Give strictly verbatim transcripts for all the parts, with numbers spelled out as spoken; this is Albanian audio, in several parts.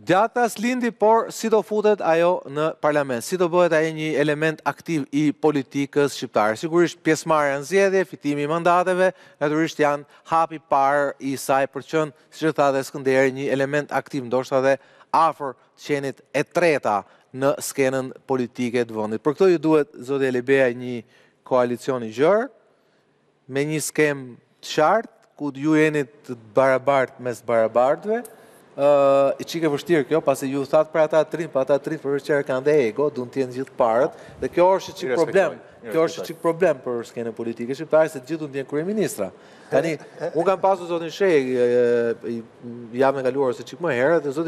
Djata s'lindi, por si do futet ajo në parlament, si do bëhet ajo një element aktiv i politikës shqiptare. Sigurisht pjesëmarrja në zgjedhje, fitimi i mandateve, natyrisht janë hapi parë i saj për qenë, siç e tha dhe Skënderi, një element aktiv, ndoshta dhe afër të qenit e treta në skenën politike të vendit. Për këtë ju duhet, zoti Elibea, një koalicion i gjerë, me një skem të qartë, ku ju jeni të barabartë mes barabartëve. Uh, i qike vështirë kjo, pasi ju thatë për ata trin, për ata trin për qërë kanë dhe ego, du në tjenë gjithë parët, dhe kjo është qik problem, kjo është qik problem për skene politike shqiptare, se gjithë du në tjenë kryeministra. Tani, unë kam pasu zotin Shej, javën e kaluar se qik më herë, dhe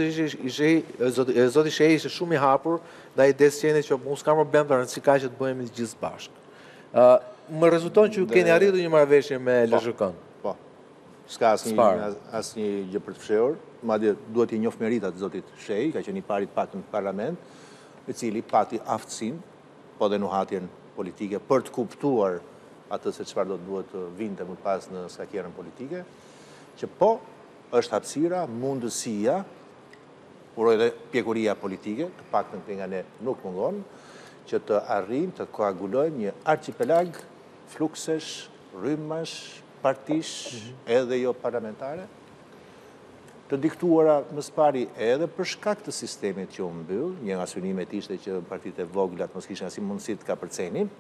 zotin Shej ishe shumë i hapur, da i desë qenit që unë s'kam problem të rëndë si ka që të bëjmë gjithë bashkë. Uh, më rezulton që ju keni arritu një marrëveshje me L Sh K-n. Po, s'ka asë një gjë për të fshehur. Madje duhet i njoh meritat zotit Shej, ka qenë i pari të paktën në parlament, i cili pati aftësinë, po dhe nuhatjen politike për të kuptuar atë se çfarë do të duhet të vinte më pas në skaqerën politike, që po është hapësira, mundësia, uroj dhe pjekuria politike, të paktën nga ne nuk mungon, që të arrijmë të koagulojmë një arqipelag fluksesh, rrymash, partish, edhe jo parlamentare, të diktuara më spari edhe për shkak të sistemit që u mbyll, një nga synimet ishte që partitë e vogla mos kishin asnjë mundësi të kapërcenin,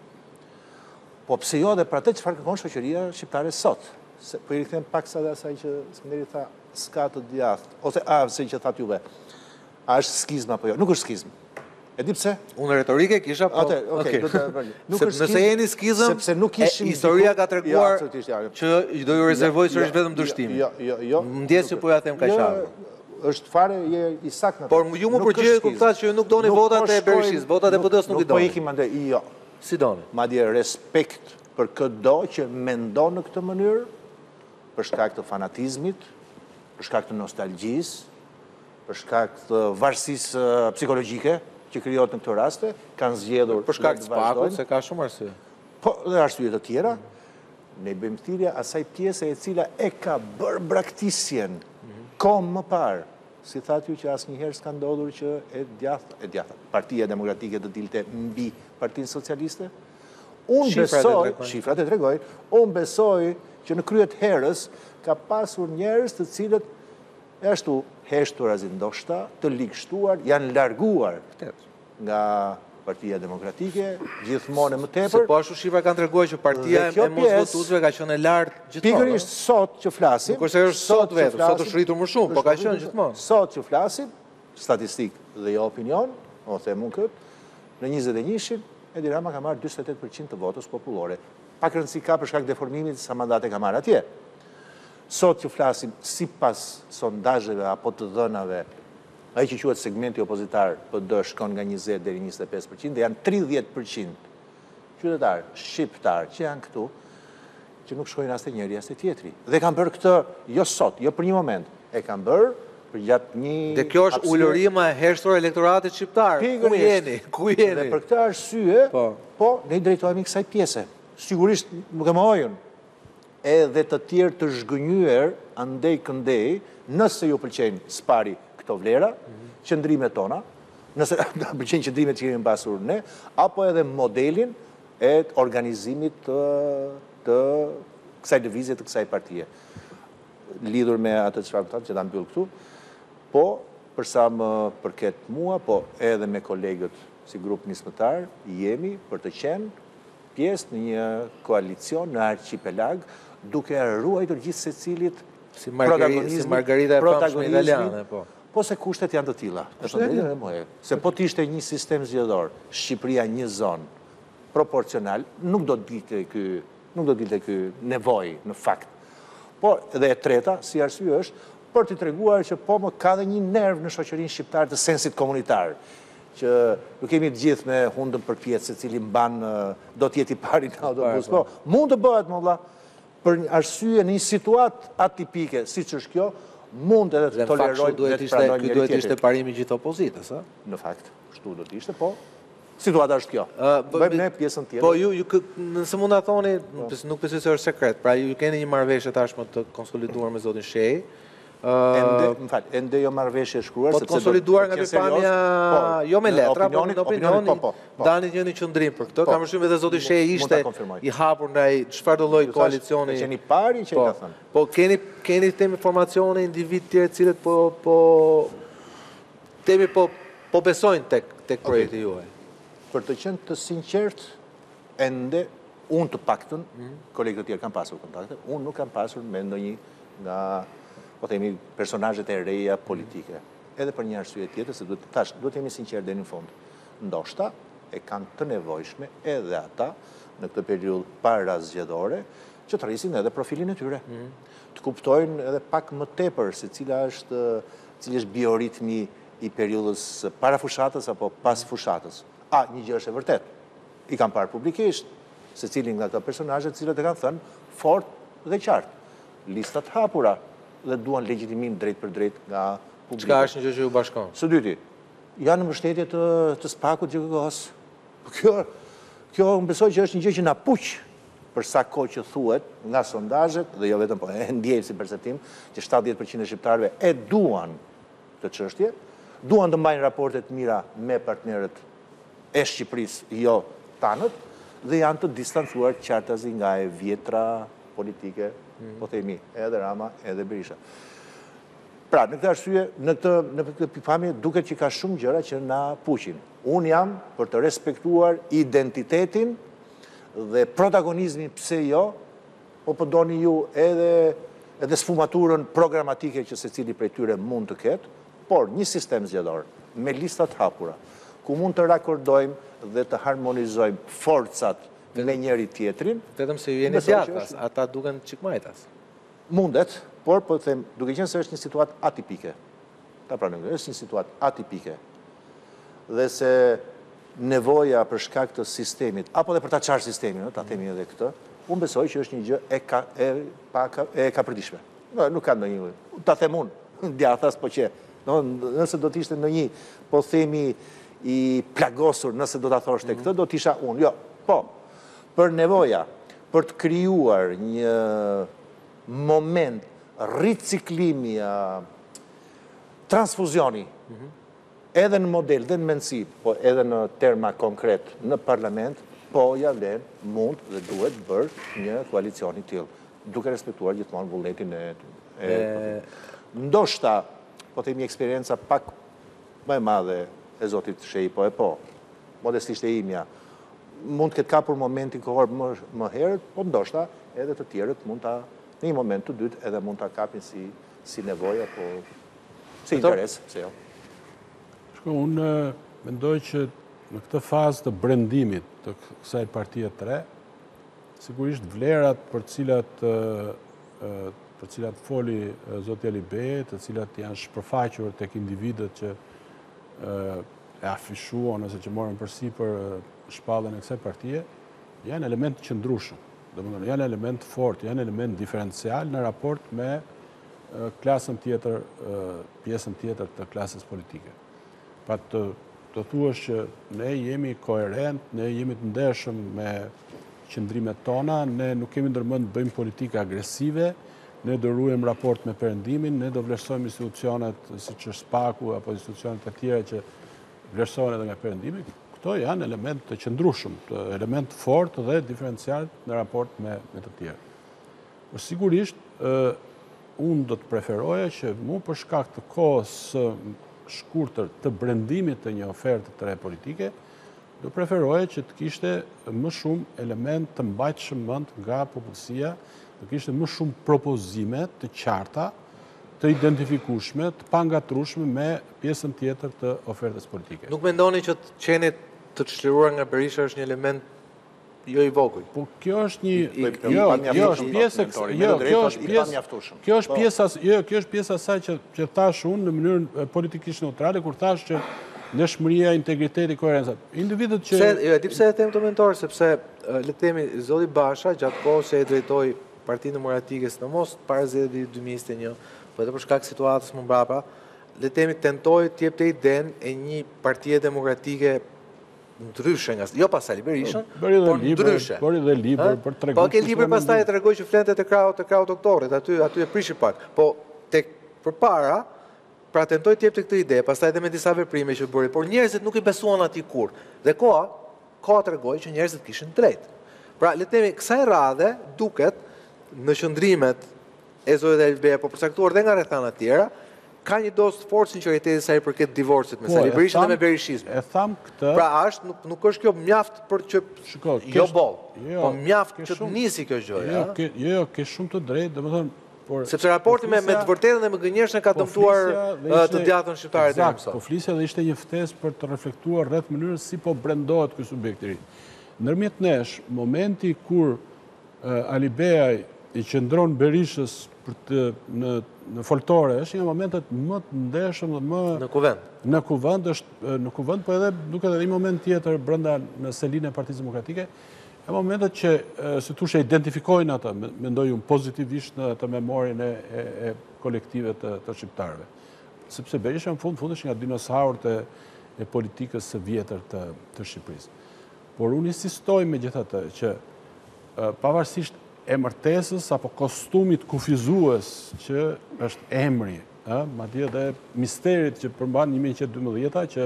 po pse jo edhe për atë çfarë kërkon shoqëria shqiptare sot. Se, po i rikthem paksa dhe asaj që Skënderi tha, s'ka të djathtë, ose a, se që thatë juve, a është skizm apo jo? Nuk është skizm. E di pse? Unë retorike kisha, po... Okay, nëse jeni skizëm, historia ka treguar që do ju rezervoj sërish vetëm dështimi. Ndjes që po ja them ka qarë. Është fare i saktë. Por ju më përgjigje kuptat që ju nuk doni votat e Berishis, votat e P D-s nuk i doni. Nuk po ikim andaj, jo. Si doni? Madje respekt për këdo që mendon në këtë mënyrë, për shkak të fanatizmit, për shkak të nostalgjisë, për shkak të varësisë psikologjike që krijohet në këtë raste, kanë zgjedhur për shkak të spakut, se ka shumë arsye. Po, dhe arsye të tjera, ne bëjmë thirrje asaj pjese e cila e ka bërë braktisjen kom më parë. Si thatë ju që asnjëherë s'ka ndodhur që e djathta, e djathta, Partia Demokratike të dilte mbi Partinë Socialiste. Unë besoj, shifrat e tregojnë, unë besoj që në krye të herës ka pasur njerëz të cilët ashtu heshtur azi ndoshta, të ligështuar, janë larguar nga Partia Demokratike, gjithmonë më tepër. Se po ashtu shifra kanë treguar që partia e mos votuesve ka qenë e lartë gjithmonë. Pikërisht sot që flasim, nuk është sot vetëm, sot është rritur më shumë, po ka qenë gjithmonë. Sot që flasim, statistik dhe jo opinion, o them unë këtë, në njëzet e njëshin, Edi Rama ka marrë njëzet e tetë përqind të votës popullore. Pak rëndësi ka për shkak deformimit sa mandate ka marrë atje. Sot që flasim si pas sondazheve apo të dhënave, ai që quhet segmenti opozitar P D shkon nga njëzet deri njëzet e pesë përqind dhe janë tridhjetë përqind qytetarë shqiptar që janë këtu, që nuk shkojnë as te njëri as te tjetri. Dhe kanë bërë këtë jo sot, jo për një moment, e kanë bërë për gjatë një... Dhe kjo është ulërima e hershtur e elektoratit shqiptar. Ku jeni? Ku jeni? Dhe për këtë arsye, po, ne i drejtohemi kësaj pjese. Sigurisht nuk e mohojën. Edhe të tjerë të zhgënjyer andej këndej, nëse ju pëlqejnë spari këto vlera, qëndrimet tona, nëse pëlqejnë qëndrimet që kemi pasur ne, apo edhe modelin e organizimit të kësaj lëvizje të kësaj partije. Lidhur me atë çfarë thotë që ta mbyll këtu, po përsa më përket mua, po edhe me kolegët si grup nismëtar, jemi për të qenë pjesë në një koalicion në arqipelag, duke ruajtur gjithë secilit si Margarita e famshme italiane, po. Po se kushtet janë të tilla. Se po të ishte një sistem zgjedhor, Shqipëria një zonë proporcional, nuk do të dilte ky, nuk do të dilte ky nevojë në fakt. Po edhe e treta, si arsye është për të treguar që po më ka dhe një nerv në shoqërinë shqiptare të sensit komunitar, që nuk kemi të gjithë me hundën për pjetë, se cili mban do t'jeti pari në autobus. Po, mund të bëhet, më vlla, për një arsye në një situatë atipike, si që është kjo, mund edhe të tolerojnë dhe të pranojnë njëri tjetrin. Ky duhet ishte parimi gjithë opozitës, a? Në fakt, kështu do të ishte, po. Situata është kjo. Bëjmë ne pjesën tjetër. Po, ju, nëse mund ta thoni, nuk besoj se është sekret, pra ju keni një marrëveshje tashmë të konsoliduar me zotin Shej, Ende jo marrëveshje e shkruar. Po të konsoliduar nga pikpamja, jo me letra, po në opinioni, dani një një qëndrim për këtë. Kam përshtypjen edhe zoti Shehi ishte i hapur ndaj çfarë do lloj koalicioni. Qeni pari që i ka thënë. Po keni keni temi informacione individ të tjerë të cilët po po temi po po besojnë tek tek projekti juaj. Për të qenë të sinqert, ende unë të paktën, kolegët e tjerë kanë pasur kontakte, unë nuk kam pasur me ndonjë nga po themi personazhet e reja politike. Edhe për një arsye tjetër, se duhet tash, duhet të jemi sinqertë deri në fund. Ndoshta e kanë të nevojshme edhe ata në këtë periudhë para zgjedhore që të rrisin edhe profilin e tyre. Të kuptojnë edhe pak më tepër se cila është cili është bioritmi i periudhës para fushatës apo pas fushatës. A, një gjë është e vërtet. I kanë parë publikisht se cilin nga këto personazhe të cilët e kanë thënë fort dhe qartë. Listat hapura dhe duan legjitimin drejt për drejt nga publiku. Çka është një gjë që ju bashkon? Së dyti, janë në mbështetje të, të spakut gjykatës. Kjo, kjo më besoj që është një gjë që na puq për sa kohë që thuhet nga sondazhet dhe jo vetëm, po e ndjej si perceptim që shtatëdhjetë përqind e shqiptarëve e duan këtë çështje, duan të mbajnë raporte të mira me partnerët e Shqipërisë, jo tanët, dhe janë të distancuar qartazi nga e vjetra politike, po themi, edhe Rama, edhe Berisha. Pra, në këtë arsye, në këtë, në këtë pikpamje, duket që ka shumë gjëra që na puqin. Unë jam për të respektuar identitetin dhe protagonizmin, pse jo, po përdoni ju edhe, edhe sfumaturën programatike që secili prej tyre mund të ketë, por një sistem zgjedhor me listat hapura, ku mund të rakordojmë dhe të harmonizojmë forcat me njëri tjetrin. Vetëm se ju jeni djathtas, ata duken çik majtas. Mundet, por po them, duke qenë se është një situatë atipike. Ta pranojmë, është një situatë atipike. Dhe se nevoja për shkak të sistemit, apo dhe për ta çarë sistemin, ta themi edhe këtë, unë besoj që është një gjë e ka e pa e kapërditshme. No, nuk ka ndonjë. Ta them unë, djathtas po që, no, nëse do të ishte ndonjë, po themi i plagosur, nëse do ta thoshte këtë, do të isha unë. Jo, po. Për nevoja, për të krijuar një moment riciklimi, transfuzioni, edhe në model, dhe në mendësi, po edhe në terma konkret në parlament, po ja vlen, mund dhe duhet bërë një koalicioni tillë, duke respektuar gjithmonë vullnetin e... e ndoshta, po themi eksperienca pak më e madhe e zotit Shehi, po e po, modestisht e imja, mund të ketë kapur momentin kohor më, më herët, po ndoshta edhe të tjerët mund ta, në një moment të dytë edhe mund ta kapin si, si nevoja, po si interes, se jo. Shko, unë mendoj që në këtë fazë të brendimit të kësaj partie të re, sigurisht vlerat për cilat, për cilat foli zoti Alibej, të cilat janë shpërfaqur tek individët që e afishuan ose që morën përsipër shpallën e kësaj partie, janë element qëndrueshëm. Domethënë janë element fort, janë element diferencial në raport me klasën tjetër, pjesën tjetër të klasës politike. Pa të, të thuash që ne jemi koherent, ne jemi të ndershëm me qëndrimet tona, ne nuk kemi ndërmend të bëjmë politikë agresive, ne do ruajmë raport me Perëndimin, ne do vlerësojmë institucionet siç është Spaku apo institucionet e tjera që vlerësohen edhe nga Perëndimi. Këto janë element të qëndrueshëm, element fort dhe diferencial në raport me, me të tjerë. Por sigurisht, unë do të preferoja që mu për shkak të kohës shkurtër të brendimit të një oferte të re politike, do preferoja që të kishte më shumë element të mbajtshëm mend nga popullsia, do kishte më shumë propozime të qarta, të identifikueshme, të pangatrueshme me pjesën tjetër të ofertës politike. Nuk mendoni që të qenit të çliruar nga Berisha është një element jo i vogël? Po kjo është një jo, jo është pjesë jo, kjo është pjesë kjo është pjesa jo, kjo është pjesa e saj që që thash unë në mënyrë politikisht neutrale kur thash që ndeshmëria, integriteti, koherenca. Individët që pse jo, e di pse e them të mentor, sepse le të themi zoti Basha gjatë kohës që e drejtoi Partinë Demokratike, sidomos para zgjedhjeve dy mijë e njëzet e një, po edhe për shkak të situatës më mbrapa, le të themi tentoi të jepte idenë e një partie demokratike ndryshe nga, jo pastaj Berishën, por ndryshe. Bëri dhe libër për treguar. Po ke libër pastaj e tregoi që flente te krau te krau doktorit, aty aty e prishi pak. Po tek përpara, pra tentoj të jep të këtë ide, pastaj edhe me disa veprime që bëri, por njerëzit nuk i besuan atij kur. Dhe koha ka tregoi që njerëzit kishin drejt. Pra, le të themi, kësaj radhe duket në qëndrimet e Zotit Alibeja, po përcaktuar dhe nga rrethana tjera, ka një dosë fort sinqeriteti sa i përket divorcit me Sali Berishën dhe me berishizmin. E tham këtë. Pra është nuk, nuk është kjo mjaft për që Shiko, jo boll, jo, po mjaft ke që të shumë- nisi kjo gjë. Jo, ke, jo, jo, ke shumë të drejtë, domethënë, por Sepse raporti me, me të vërtetën dhe me gënjeshtën ka po dëmtuar flisja dhe ë, ishte- të djathtën shqiptare deri më Eksakt, sot. po flisja dhe ishte një ftesë për të reflektuar rreth mënyrës si po brendohet ky subjekt i ri. Ndërmjet nesh, momenti kur uh, Alibeja i qëndron Berishës për të në në foltore, është një nga momentet më të ndeshëm dhe më Në kuvend. në kuvend është në kuvend, po edhe duket edhe një moment tjetër brenda në selinë e Partisë Demokratike, e momentet që e, si thua identifikojnë ata, me- mendoj unë pozitivisht në të memorien e, e, e kolektive të, të shqiptarëve. Sepse Berisha në fund fund është nga dinosaurët e, e politikës së vjetër të, të Shqipërisë. Por unë insistoj megjithatë që e, pavarësisht emërtesës apo kostumit kufizues që është emri, ë, madje edhe misterit që përmban një mijë nëntëqind e dymbëdhjetë që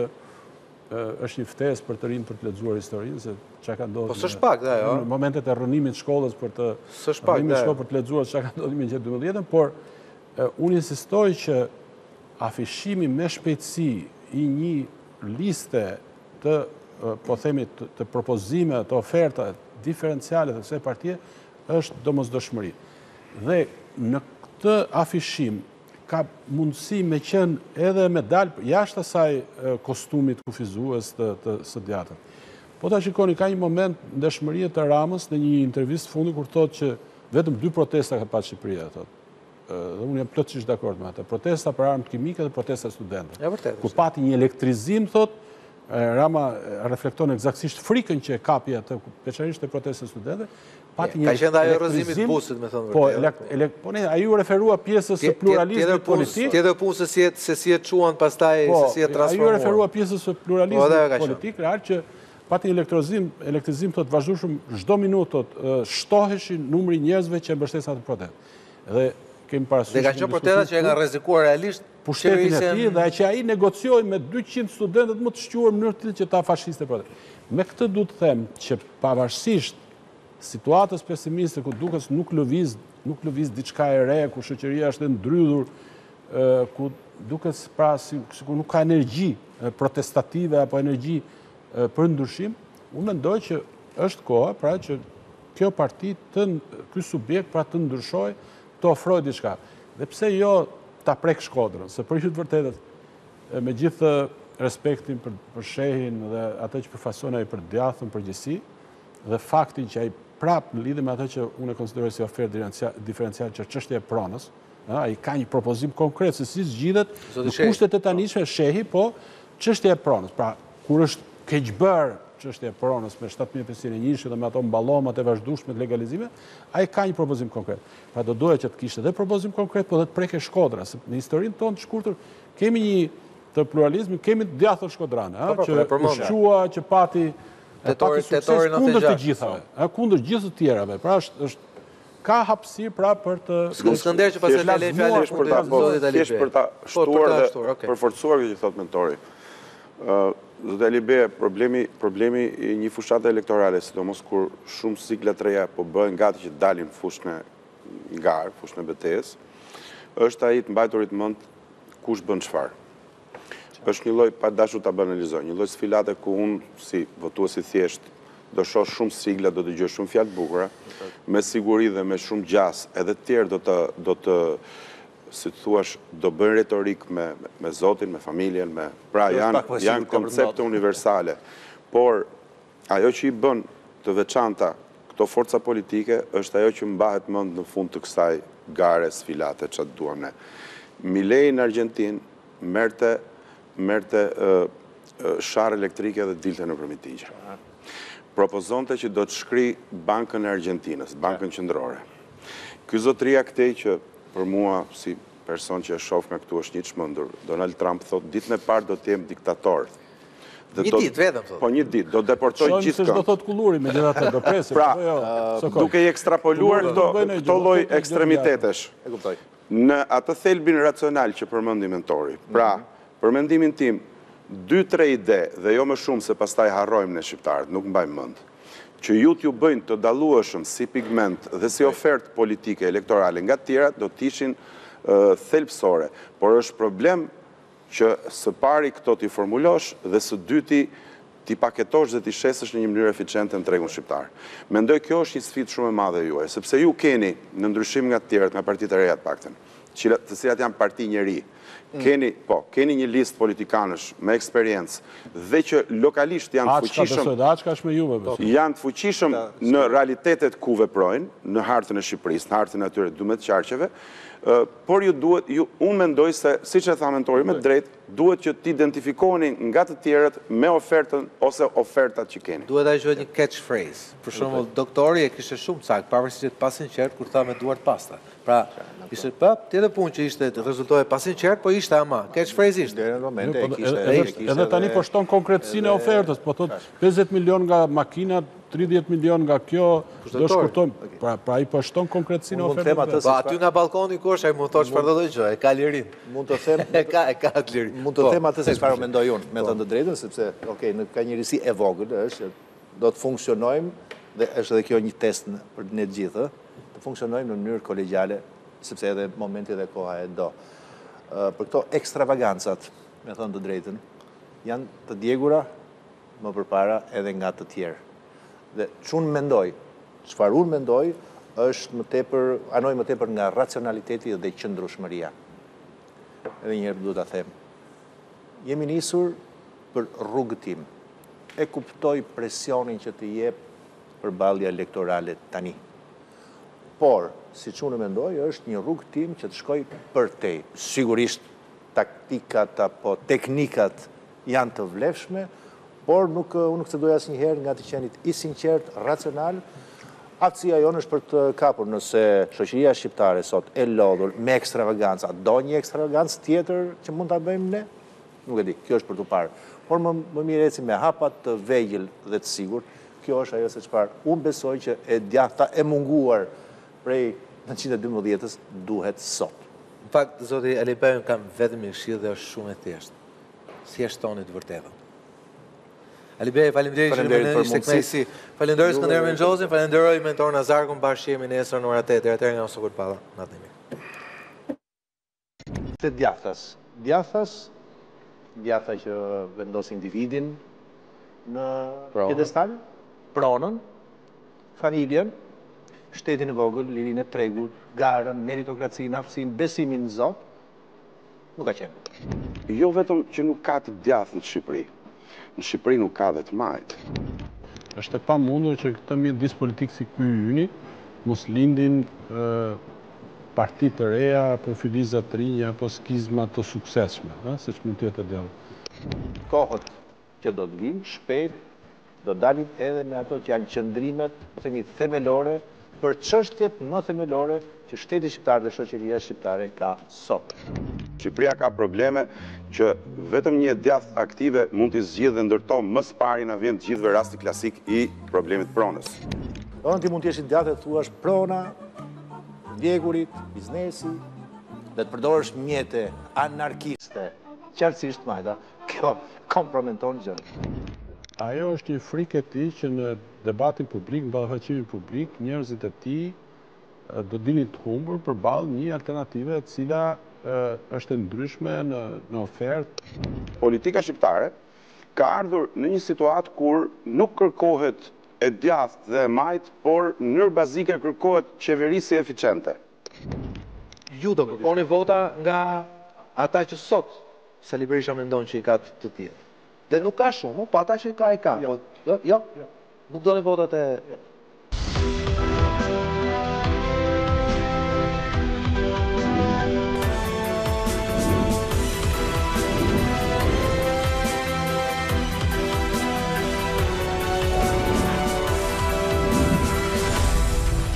ë, është një ftesë për të rinë për të lexuar historinë, se çka ka ndodhur. Po s'është pak, dhe, jo? Në momentet e rrënimit të shkollës për të S'është pak, rrënimit të dhe. shkollës për të lexuar çka ka ndodhur në një mijë nëntëqind e dymbëdhjetën, por e, unë insistoj që afishimi me shpejtësi i një liste të e, po themi të, të propozime, të oferta diferenciale të kësaj partie është domosdoshmëri. Dhe në këtë afishim ka mundësi me qenë edhe me dalë jashtë asaj e, kostumit kufizues të, të së djatën. Po ta shikoni, ka një moment ndeshmërie të Ramës në një intervistë fundi kur thotë që vetëm dy protesta ka pasur Shqipëria, thotë. Ë, Dhe unë jam plotësisht dakord me atë. Protesta për armë kimike dhe protesta studentëve. E vërtetë. Ku pati një elektrizim, thotë, e, Rama e, reflekton eksaktësisht frikën që e kapi atë, veçanërisht e protestës studentëve. Pati Ka qenë ajo rrëzimi i elektrizim, busit, me thënë Po, vërtetë. elek, elek, po ne, ai u referua pjesës së Tje- pluralizmit tjetër punë- politik. Tjetër punë se si e se si e çuan pastaj, Po, se si e ai u transformuan. referua pjesës së Po, dhe pluralizmit ka qenë. politik, real që pati elektrizim, elektrizim thotë vazhdueshëm çdo minutë thotë shtoheshin numri njerëzve që mbështesin atë protestë. Dhe kemi parasysh. Dhe ka qenë protesta që e kanë rrezikuar realisht pushtetin e qeverisjen- tij dhe që ai negocioi me dyqind studentët më të shquar në mënyrë të tillë që ta fashiste protestën. Me këtë du të them që pavarësisht situatës pesimiste ku duket nuk lëviz, nuk lëviz diçka e re, ku shoqëria është e ndrydhur, ë, ku duket pra si, sikur nuk ka energji e, protestative apo energji e, për ndryshim, unë mendoj që është koha pra që kjo parti të ky subjekt pra të ndryshojë, të ofrojë diçka. Dhe pse jo ta prek Shkodrën, se për hyrë të vërtetët, e, me gjithë respektin për, për shehin dhe atë që përfason ai për djathën përgjithësi, dhe faktin që ai prap në lidhje me atë që unë e konsideroj si ofertë diferenciale që çështja e pronës, ë, ai ka një propozim konkret se si zgjidhet Zoti në Shehi. kushtet e tanishme shehi, po çështja e pronës. Pra, kur është keq bërë çështja e pronës me shtatë mijë e pesëqind e një dhe me ato mballomat e vazhdueshme të legalizimit, ai ka një propozim konkret. Pra do doja që të kishte edhe propozim konkret, po dhe të preke Shkodra, se në historinë tonë të shkurtër kemi një të pluralizmit, kemi djathën shkodrane, ë, Po, po, që e përmendja. ushqua, që pati e Tetori- pati sukses tetori kundër të nëntëdhjetë gjashtë, gjithave, ë, kundër gjithë të tjerave. Pra është është ka hapësirë pra për të S'ku Skënder që pas e Thjesht le lazmuar fjalë Thjesht për ta fundit po, Zotit Alibeja. thjesht për ta Po, shtuar ta dhe shtuar, okay. për forcuar këtë që thot mentori. Ë, Zoti Alibeja, problemi problemi i një fushate elektorale, sidomos kur shumë sikla të reja po bëhen gati që të dalin fushën e ngar, fushën e betejës, është ai të mbajturit mend kush bën çfarë. Është një lloj pa dashur ta banalizoj, një lloj sfilate ku unë si votues i thjesht do shoh shumë sigla, do dëgjoj shumë fjalë të bukura, me siguri dhe me shumë gjas, edhe të tjerë do të do të si të thuash, do bën retorik me, me Zotin, me familjen, me... Pra, Kjo është janë, pak më janë sigurt ka koncepte përmbajtur. universale. Por, ajo që i bën të veçanta këto forca politike, është ajo që mbahet mend në fund të kësaj gare sfilate, që të duam ne. Milei në Argentinë merte, merte uh, uh, sharë elektrike dhe dilte në përmitigje. Propozonte që do të shkri bankën e Argentinës, bankën qendrore. Ky zotëria këtej që për mua, si person që e shoh nga këtu është një çmendur, Donald Trump thotë ditën e parë do të jem diktator. Një ditë vetëm, thotë. Po një ditë, do deportoj Shojmë gjithë se çdo thot kulluri me gjithatë do presim. Pra, duke i ekstrapoluar këto lloj ekstremitetesh. E kuptoj. Në atë thelbin racional që përmendi mentori. Pra, për mendimin tim, dy tre ide dhe jo më shumë se pastaj harrojmë në shqiptarët, nuk mbajmë mend, që ju t'ju bëjnë të dallueshëm si pigment dhe si ofertë politike elektorale nga të tjerat do t'ishin thelbësore. Por është problem që së pari këto t'i formulosh dhe së dyti t'i paketosh dhe t'i shesësh në një mënyrë eficiente në tregun shqiptar. Mendoj kjo është një sfidë shumë e madhe juaj, sepse ju keni, në ndryshim nga të tjerët, nga partitë e reja të paktën, të cilat janë parti njeri, keni, po, keni një listë politikanësh me eksperiencë dhe që lokalisht janë të fuqishëm, janë të fuqishëm në realitetet ku veprojnë, në hartën e Shqipërisë, në hartën e atyre dumet qarqeve, por ju duhet, unë mendoj se, si që e tha mentori me drejt, duhet që t'identifikoheni nga të tjerët me ofertën ose ofertat që keni. Duhet a gjuhet një catchphrase. Për shumë, doktori e kishe shumë cak, pavarësisht që të pasin qertë kur tha me duart pasta. Pra, ishte pa, tjetër punë që ishte rezultohet pasin qertë, po ishte ama. Catchphrase ishte. Dere në momente e kishte... Edhe tani po shton konkretësinë e ofertës, po thot pesëdhjetë milion nga makinat, tridhjetë milion nga kjo, do shkurtojmë. Pra i po shton konkretësinë e ofertës. Po aty nga balkoni kush, ai mund të thotë çfarë do të gjë, e ka lirin. Mund të them, e ka e ka lirin. Mund të them atë se çfarë mendoj unë, me thënë të drejtën, sepse, okay, në ka njërisi e vogël, është do të funksionojmë dhe është edhe kjo një test për ne të gjithë, të funksionojmë në mënyrë kolegjiale, sepse edhe momenti dhe koha e do. Për këto ekstravagancat, me thënë të drejtën, janë të djegura më përpara edhe nga të tjerë. Dhe çunë mendoj, çfarë unë mendoj, është më tepër, anoj më tepër nga racionaliteti dhe qëndrueshmëria. Edhe një herë duhet ta them. Jemi nisur për rrugëtim. E kuptoj presionin që të jep përballja elektorale tani. Por, siç unë mendoj, është një rrugëtim që të shkoj përtej. Sigurisht taktikat apo teknikat janë të vlefshme, por nuk unë nuk se doja asnjëherë nga të qenit i sinqert, racional. Aftësia jonë është për të kapur, nëse shoqëria shqiptare sot e lodhur me ekstravaganca, do një ekstravagancë tjetër që mund ta bëjmë ne? Nuk e di, kjo është për të parë. Por më, më mirë eci me hapat të vegjël dhe të sigurt, kjo është ajo se çfarë unë besoj që e djatha e munguar prej nëntëqind e dymbëdhjetës duhet sot. Në fakt, zoti Alibej, kam vetëm një këshill dhe është shumë e thjeshtë. Si e shtoni të vërtetën. Alibej, faleminderit që në ishte kënaqësi. Falenderoj Skënderij Menxhozin, falenderoj mentor Nazarkun, bashkëjemi nesër në orën tetë. Atëherë nga Sokol Palla, natën e mirë. Të djathas. Djathas, djatha që vendos individin në pjedestal, pronën, familjen, shtetin e vogël, lirinë e tregut, garën, meritokracinë, aftësinë, besimin në Zot, nuk ka qenë. Jo vetëm që nuk ka të djathtë në Shqipëri. Në Shqipëri nuk ka dhe të majtë. Është e pamundur që këtë mjedis politikë si ky yni mos lindin parti të reja, apo fyliza të rinja, apo skizma të suksesshme, siç mund të jetë edhe. Kohët që do të vinë shpejt, do dalin edhe me ato që janë qëndrimet, themi themelore, për çështjet më themelore që shteti shqiptar dhe shoqëria shqiptare ka sot. Shqipëria ka probleme që vetëm një djathtë aktive mund t'i zgjidhë dhe ndërto më së pari në vend të gjithëve rasti klasik i problemit pronës. Donë ti mund t'jesh i djathtë dhe thuash prona, djegurit, biznesi, dhe të përdorësh mjete anarkiste, qartësisht majta, kjo komprometon gjë. Ajo është një frikë e tij që në debatin publik, në ballafaqimimin publik, njerëzit e tij do dilin të humbur përballë një alternative e cila është e ndryshme në, në ofertë. Politika shqiptare ka ardhur në një situatë kur nuk kërkohet e djathtë dhe e majtë, por në mënyrë bazike kërkohet qeverisje eficiente. Ju do kërkoni vota nga ata që sot Sali Berisha mendon që i ka të tillë. Dhe nuk ka shumë, po ata që ka i ka. Jo, jo. Nuk doni votat e